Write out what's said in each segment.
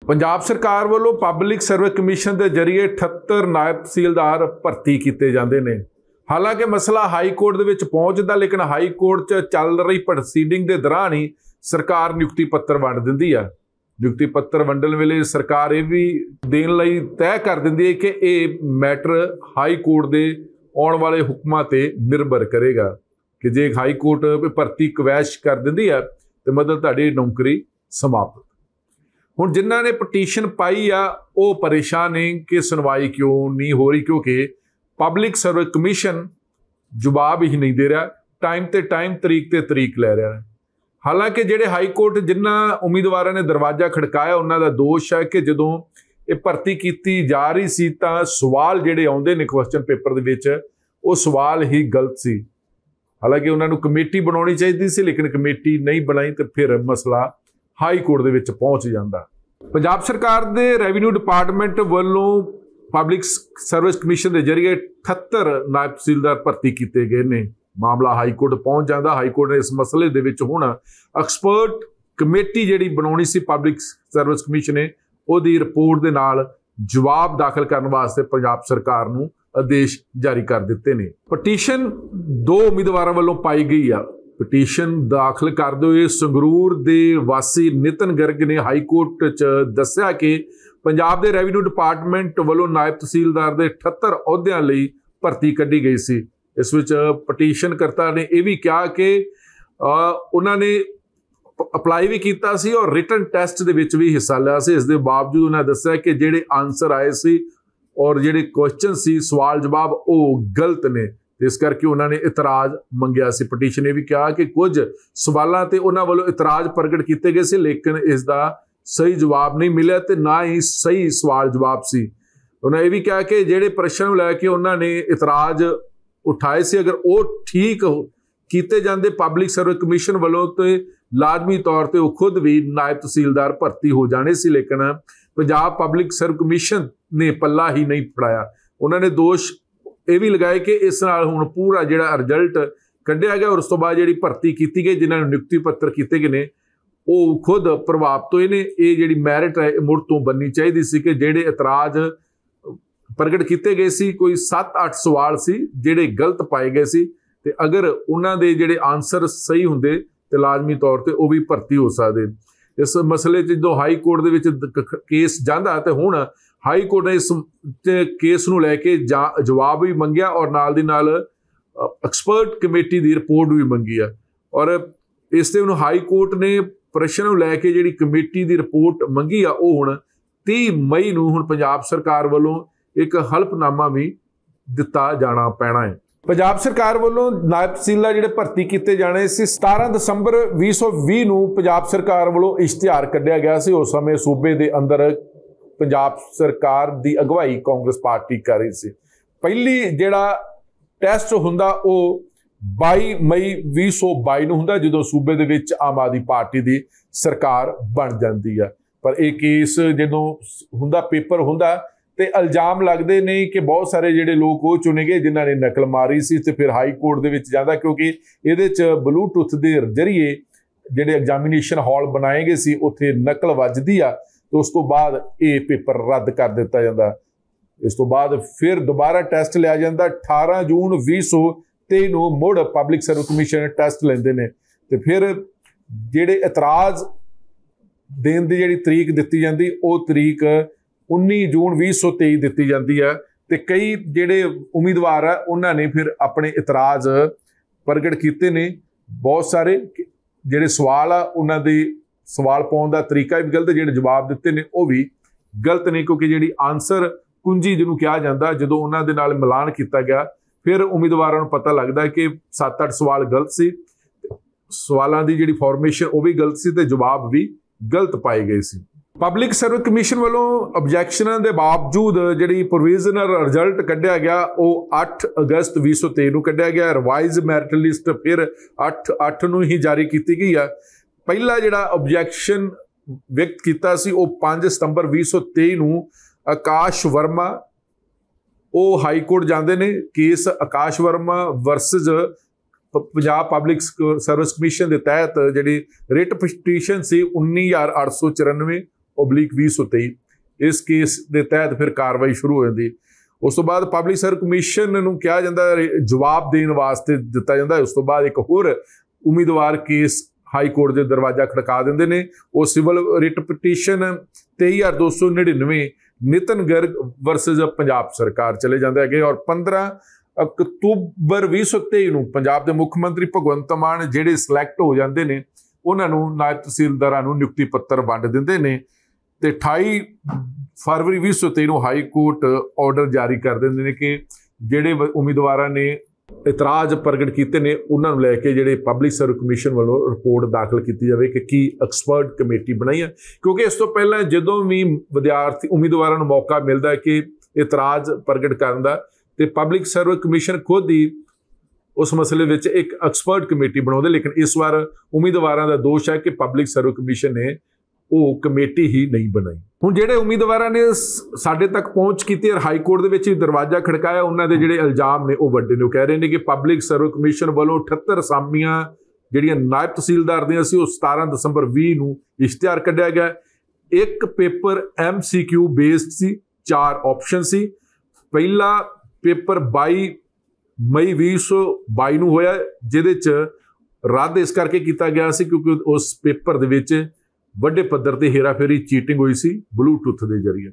पंजाब सरकार वालों public service commission के जरिए 78 नायब तहसीलदार भर्ती किए जाते हैं। हालांकि मसला हाई कोर्ट के पहुंचता, लेकिन हाई कोर्ट चल रही प्रोसीडिंग के दौरान ही सरकार नियुक्ति पत्र वंड दिंदी है। नियुक्ति पत्र वंडन वेले सरकार ये भी देन लई तय कर दिंदी है कि ये मैटर हाई कोर्ट के आने वाले हुक्मां ते निर्भर करेगा कि जे हाई कोर्ट भर्ती कवैश कर दिंदी है तो मतलब तुहाडी नौकरी समाप्त। हुण जिन्हां ने पटीशन पाई आ वो परेशान ने कि सुनवाई क्यों नहीं हो रही, क्योंकि पब्लिक सर्विस कमीशन जवाब ही नहीं दे रहा, टाइम ते टाइम तरीक ते तरीक लै रहा है। हालांकि जिहड़े हाई कोर्ट जिन्हां उम्मीदवारों ने दरवाजा खड़काया उन्हां दा दोष है कि जदों ये भर्ती की जा रही सी तां सवाल जिहड़े आउंदे ने क्वेश्चन पेपर दे विच वो सवाल ही गलत सी। हालांकि उन्हां नूं कमेटी बनाउणी चाहीदी सी, लेकिन कमेटी नहीं बनाई तो फिर मसला हाई कोर्ट दे विच पहुंच जांदा। पंजाब सरकार दे रेवन्यू डिपार्टमेंट वालों पब्लिक सर्विस कमीशन के जरिए 78 नायब तहसीलदार भर्ती किए गए ने। मामला हाई कोर्ट पहुंच जाता। हाई कोर्ट ने इस मसले दे विच हुण एक्सपर्ट कमेटी जिहड़ी बनाउणी सी पब्लिक सर्विस कमीशन ने उहदी रिपोर्ट दे नाल जवाब दाखिल करने वास्ते पंजाब सरकार नूं आदेश जारी कर दिते ने। पटीशन 2 उम्मीदवारों वालों पाई गई आ। पटीशन दाखिल करते हुए संगरूर के वासी नितिन गर्ग ने हाई कोर्ट च दस्सिया कि पंजाब के रेवन्यू डिपार्टमेंट वालों नायब तहसीलदार के 78 अहुदियां लई भर्ती कढ़ी गई सी। इस विच पटीशनकर्ता ने यह भी कहा कि उन्होंने अपलाई भी किया सी और रिटन टेस्ट दे विच भी हिस्सा लिया सी। इस दे बावजूद उन्होंने दस्सिया कि जिहड़े आंसर आए सी और जिहड़े क्वेश्चन सी सवाल जवाब वो गलत ने, इस करके उन्होंने इतराज मंगिया सी। पटीशन ने भी कहा कि कुछ सवालों ते उन्होंने वालों इतराज प्रगट किए गए सी, लेकिन इसका सही जवाब नहीं मिला तो ना ही सही सवाल जवाब सी। उन्होंने ये भी कहा कि जिहड़े प्रश्न लैके उन्होंने इतराज उठाए से अगर वो ठीक किए जाते पब्लिक सर्विस कमीशन वालों तो लाजमी तौर पर वो खुद भी नायब तहसीलदार भर्ती हो जाने से, लेकिन पंजाब पब्लिक सर्विस कमीशन ने पल्ला ही नहीं फड़ाया। उन्होंने दोष ये भी लगाए कि इस नाल हुण पूरा जिहड़ा रिजल्ट कढ़िया गया और उस तो बाद जिहड़ी भर्ती की गई जिन्होंने नियुक्ति पत्र किए गए ने वो खुद प्रभावित होए ने। ये जिहड़ी मैरिट है मुड़ तो बननी चाहिए सी कि जिहड़े इतराज प्रगट किए गए सी कोई 7-8 सवाल सी जिहड़े गलत पाए गए सी, ते अगर उन्हां दे जिहड़े आंसर सही हुंदे ते लाजमी तौर पर वो भी भर्ती हो सकदे। इस मसले जो हाई कोर्ट दे विच केस जांदा ते हुण हाई कोर्ट ने इस केस नूं लैके जवाब भी मंगिया और नाल दी नाल एक्सपर्ट कमेटी की रिपोर्ट भी मंगी है। और इस ते हुण हाई कोर्ट ने प्रश्न नूं लैके जिहड़ी कमेटी की रिपोर्ट मंगी आ वो हुण 30 मई नूं हुण पंजाब सरकार वालों एक हल्फनामा भी दिता जाना पैना है। पंजाब सरकार वालों नायब तहसीलदार जिहड़े भर्ती किए जाने सी 17 दसंबर 2020 नूं पंजाब सरकार वालों इश्तिहार कढ़िया गया सी। उस समय सूबे के अंदर पंजाब सरकार की अगवाई कांग्रेस पार्टी कर रही सी। पहली जिहड़ा टैसट हुंदा वो 22 मई 2022 नूं हुंदा जदों सूबे दे विच आम आदमी पार्टी की सरकार बन जाती है। पर यह केस जदों हुंदा पेपर हुंदा ते इल्जाम लगते ने कि बहुत सारे जिहड़े लोग वो चुने गए जिन्हां ने नकल मारी सी ते फिर हाई कोर्ट दे विच जांदा, क्योंकि इहदे च ब्लूटूथ के जरिए जिहड़े एग्जामिनेशन हॉल बनाए गए सी उत्थे नकल वजदी आ तो उस तो बाद ये पेपर रद्द कर दिता जाता। इस तो बाद फिर दोबारा टैसट लिया जाता। 18 जून 2023 नूं मुड़ पब्लिक सर्विस कमीशन टैसट लेंदे ने ते फिर जिहड़े इतराज देण दी जिहड़ी तरीक दित्ती जांदी वो तरीक 19 जून 2023 दित्ती जाती है। ते कई जिहड़े उम्मीदवार है उन्होंने फिर अपने इतराज प्रगट किए ने। बहुत सारे जिहड़े सवाल आ उन्हां दे सवाल पाउण दा तरीका भी गलत, जिहड़े जवाब दिते ने वो भी गलत ने, क्योंकि जिहड़ी आंसर कुंजी जिन्हों कहा जाता जदों उन्हां दे नाल मिलान किया गया फिर उम्मीदवारों को पता लगता है कि 7-8 सवाल गलत सी, सवालों की जिहड़ी फॉर्मेशन वो भी गलत सी ते जवाब भी गलत पाए गए सी। पब्लिक सर्विस कमीशन वालों ऑब्जैक्शनां दे बावजूद जिहड़ी प्रोविजनल रिजल्ट कढ़िया गया वो 8 अगस्त 2023 नूं कढ़िया गया। रिवाइज मैरिट लिस्ट फिर 8 नूं ही जारी की गई है। पहला जिहड़ा ऑब्जैक्शन व्यक्त किया सी वो 5 सितंबर 2023 नूं आकाश वर्मा वो हाई कोर्ट जाते ने। Case Akash Verma versus Punjab public service commission के तहत जिहड़ी रिट पटीशन सी 19,894 2023 इस केस के तहत फिर कार्रवाई शुरू हो जाती। उस तो बाद पब्लिक सर्विस कमीशन नूं कहा जाता जवाब देने वास्ते दिता जाता। उस तो बाद एक होर उम्मीदवार केस हाई कोर्ट के दरवाजा खड़का देंदे ने। वो civil writ petition 23,299 Nitin Garg versus Punjab सरकार चले जाते हैं। और 15 अक्तूबर 2023 नूं पंजाब के मुख मंत्री भगवंत मान जिहड़े सिलैक्ट हो जाते हैं उन्हां नूं नायब तहसीलदारां नूं नियुक्ति पत्र वंड दिंदे ने। ते 28 फरवरी 2023 नूं हाई कोर्ट ऑर्डर जारी कर दिंदे ने कि जिहड़े उम्मीदवारां ने इतराज प्रगट किए ने उन्हां नूं लैके जिहड़े पब्लिक सर्विस कमीशन वालों रिपोर्ट दाखिल की जाए कि की एक्सपर्ट कमेटी बनाई है। क्योंकि इस तो पहला जदों भी विद्यार्थी उम्मीदवारां नूं मौका मिलता है कि इतराज प्रगट करन दा ते पब्लिक सर्विस कमीशन खुद ही उस मसले में एक एक्सपर्ट कमेटी बनाते। लेकिन इस बार उम्मीदवारों का दोष है कि पब्लिक सर्विस कमीशन ने वो कमेटी ही नहीं बनाई। हुण जिहड़े उम्मीदवारों ने साडे तक पहुँच की हाई कोर्ट दे विच दरवाजा खड़काया उन्होंने जिहड़े इल्जाम ने वो वड्डे ने। कह रहे हैं कि पब्लिक सर्विस कमीशन वालों 78 असामियां जिहड़ियां नायब तहसीलदार दियां सी 17 दसंबर 20 नूं इश्तिहार कढ़िया गया। एक पेपर MCQ बेस्ड सी, 4 ऑप्शन सी। पहला पेपर 22 मई 2022 नूं होया जिहदे च रद्द इस करके किया गया सी क्योंकि उस पेपर दे विच वड्डे पद्धर ते हेराफेरी चीटिंग हुई सी ब्लूटूथ के जरिए।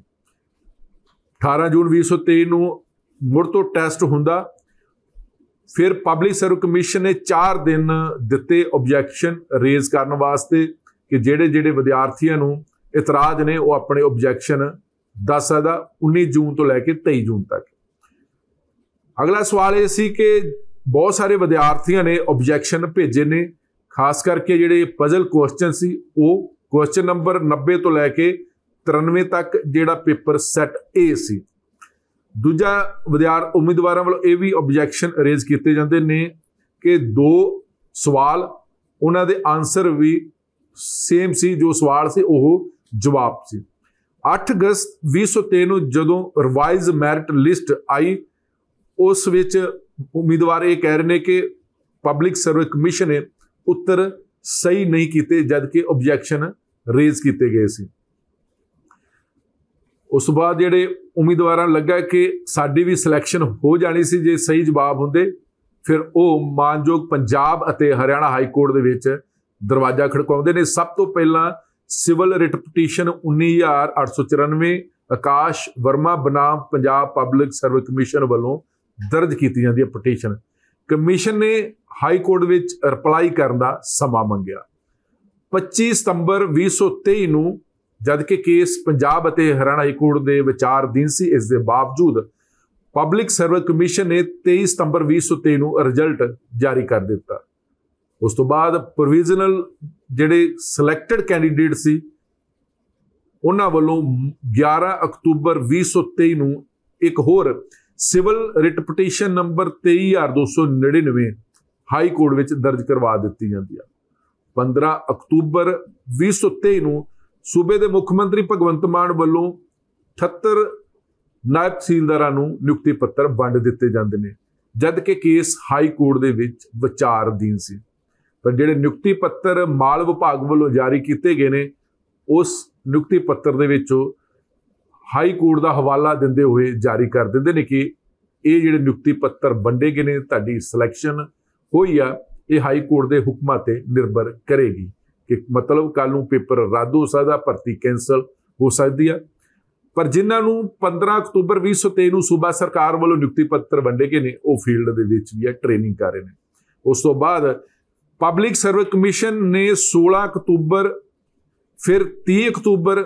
18 जून 2023 नूं मुड़ तो टैसट हुंदा। फिर पब्लिक सर्विस कमीशन ने 4 दिन दिते ऑब्जैक्शन रेज करने वास्ते कि जिहड़े जिहड़े विद्यार्थियों नूं इतराज ने वो अपने ऑब्जैक्शन दस सकदा 19 जून तो लैके 23 जून तक। अगला सवाल ये सी कि बहुत सारे विद्यार्थियों ने ऑब्जैक्शन भेजे ने, खास करके जिहड़े पजल क्वेश्चन सी वो क्वेश्चन नंबर 90 तो लैके 93 तक जिहड़ा पेपर सैट ए सी। दूजा उम्मीदवारों वालों ये भी ऑब्जैक्शन रेज किए जाते हैं कि 2 सवाल उन्होंने दे आंसर भी सेम सी, जो सवाल से वो जवाब सी। 8 अगस्त 2023 नूं जदों रिवाइज मैरिट लिस्ट आई उस विच उम्मीदवार ये कह रहे हैं कि पब्लिक सर्विस कमीशन ने उत्तर सही नहीं किए जबकि ऑब्जैक्शन रेज किए गए सी। उस बाद जिहड़े उम्मीदवारों लगा कि साडी भी सिलैक्शन हो जानी सी जे सही जवाब होंदे। फिर वो मानयोग पंजाब अते हरियाणा हाई कोर्ट दे विच दरवाजा खड़काउंदे ने। सब तो पहला civil writ petition 19,894 Akash Verma बनाम पंजाब पब्लिक सर्विस कमीशन वालों दर्ज की जाती है पटीशन। कमीशन ने हाई कोर्ट विच रिप्लाई करने का समा मंगिया। 25 सितंबर 2023 नूं जबकि केस पंजाब अते हरियाणा हाई कोर्ट के विचाराधीन सी, इस दे बावजूद पब्लिक सर्विस कमीशन ने 23 सितंबर 2023 नूं रिजल्ट जारी कर दिता। उस तो बाद प्रोविजनल जिहड़े सिलैक्टेड कैंडीडेट सी उन्हां वालों 11 अक्तूबर 2023 नूं एक होर civil writ petition number 23,299 high court विच दर्ज करवा दी जाती है। 15 अक्तूबर 2023 नूं सूबे के मुख मंत्री भगवंत मान वालों 78 नायब तहसीलदारां नूं नियुक्ति पत्र वंड दिते जांदे ने जबकि केस हाई कोर्ट दे विच विचाराधीन सी। पर जिहड़े नियुक्ति पत्र माल विभाग वालों जारी किए गए ने उस नियुक्ति पत्र दे विचों हाई कोर्ट का हवाला देंदे हुए जारी कर देंदे ने कि ये जिहड़े नियुक्ति पत्र वंडे गए ने तुहाडी सिलैक्शन होई आ ये हाई कोर्ट के हुक्मां ते निर्भर करेगी कि मतलब कल नूं पेपर रद्द हो सकदा, भर्ती कैंसल हो सकती है। पर जिन्होंने 15 अक्तूबर 2023 नूं सूबा सरकार वालों नियुक्ति पत्र वंडे गए ने वो फील्ड दे विच भी ट्रेनिंग कर रहे हैं। उस तो बाद पब्लिक सर्विस कमीशन ने 16 अक्तूबर फिर 30 अक्तूबर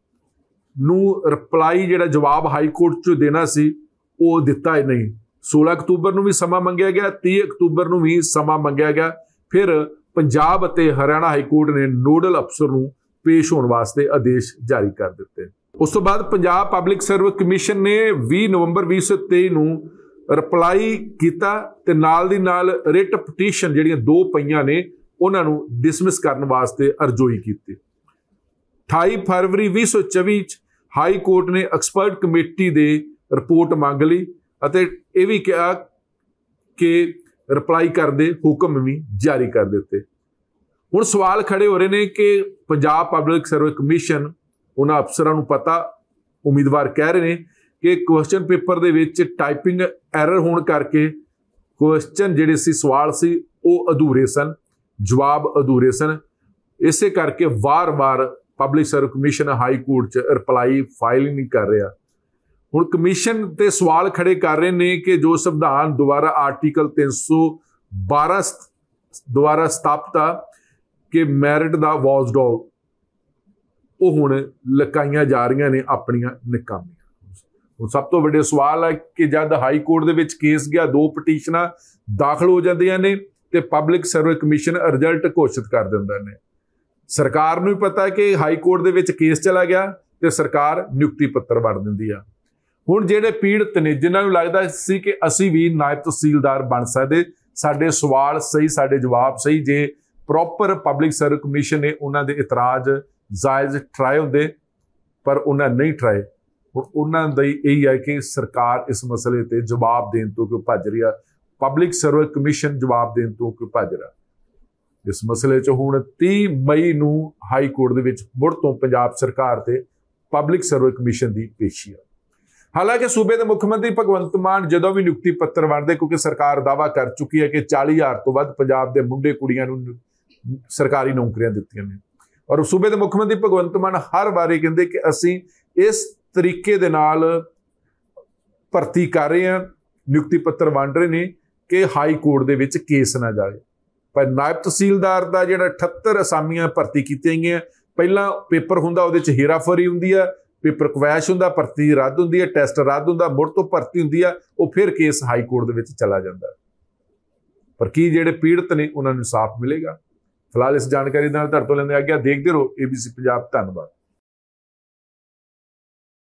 नूं रिप्लाई जिहड़ा जवाब हाई कोर्ट चों देना सी वो दिता ही नहीं। 16 अक्तूबर नूं भी समा मंगिया गया, 30 अक्तूबर नूं भी समा मंगिया गया। फिर पंजाब अते हरियाणा हाई कोर्ट ने नोडल अफसर नूं पेश होने वास्ते आदेश जारी कर दिते। उस तो बाद पंजाब पब्लिक सर्विस कमीशन ने 20 नवंबर 2023 नूं रिप्लाई किया ते नाल दी नाल रिट पटीशन जिहड़ियां 2 पईयां ने उन्हां नूं डिसमिस करने वास्ते अर्जोई की। 28 फरवरी 2024 हाई कोर्ट ने एक्सपर्ट कमेटी दे रिपोर्ट मंग ली अते यह भी कहा कि रिप्लाई करदे हुक्म भी जारी कर दिते। हुण सवाल खड़े हो रहे हैं कि पंजाब पब्लिक सर्विस कमीशन उन्हां अफसरां नूं पता, उम्मीदवार कह रहे हैं कि क्वेश्चन पेपर दे विच टाइपिंग एरर होने करके क्वेश्चन जिहड़े सी सवाल सी वो अधूरे सन, जवाब अधूरे सन। इसे करके वार वार public service commission high court च रिप्लाई फाइल नहीं कर रहा। हुण कमीशन ते सवाल खड़े कर रहे हैं कि जो संविधान द्वारा आर्टिकल 312 द्वारा स्थापित आ कि मैरिट दा वॉचडॉग वो हुण लकाइयां जा रही ने अपनियां निकामियां। सब तो वड्डे सवाल है कि जब हाई कोर्ट दे विच केस गया, 2 पटीशनां दाखल हो जांदियां ने ते पब्लिक सर्विस कमीशन रिजल्ट घोषित कर दिंदा ने। सरकार नूं भी पता है कि हाई कोर्ट दे विच केस चला गया ते सरकार नियुक्ति पत्र वड़ दिंदी आ। हुण जिहड़े पीड़ित ने, जिन्हां नूं लगदा सी कि असीं भी नायब तहसीलदार बन सकदे, साडे सवाल सही, साडे जवाब सही, जे प्रॉपर पब्लिक सर्विस कमीशन ने उन्हां दे इतराज़ जायज़ ट्राए हुंदे, पर उन्हां नहीं ट्राए। हुण उन्हां दा यही है कि सरकार इस मसले ते जवाब देण तो क्यों भज रही है, पब्लिक सर्विस कमीशन जवाब देण तो क्यों भज रहा। इस मसले च हुण 30 मई नूं हाई कोर्ट दे विच मुड़ तो पंजाब सरकार ते पब्लिक सर्विस कमीशन की पेशी है। हालांकि सूबे के मुख्यमंत्री भगवंत मान जदों भी नियुक्ति पत्र वंडदे, क्योंकि सरकार दावा कर चुकी है कि 40,000 तो वध पंजाब के मुंडे कुड़ियां नूं सरकारी नौकरियां दित्तियां ने, और सूबे के मुख्यमंत्री भगवंत मान हर बारी कहते कि असीं इस तरीके दे नाल भर्ती कर रहे हैं, नियुक्ति पत्र वंड रहे हैं कि हाई कोर्ट दे विच केस ना जाए। पर नायब तहसीलदार का जिहड़ा 78 असामियां भर्ती कीतियां गईयां, पहला पेपर हुंदा उहदे च हेराफेरी हुंदी है, पेपर क्रवैश हुंदा, भर्ती रद्द हुंदी है, टैसट रद्द हुंदा, मुड़ तो भर्ती हुंदी है, वो फिर केस हाई कोर्ट दे विच चला जांदा। पर की जिहड़े पीड़ित ने उन्हां नूं इंसाफ मिलेगा? फिलहाल इस जानकारी दे नाल तुहाडे तों लैंदे आग्या। देखदे रहो ABC पंजाब। धन्नवाद।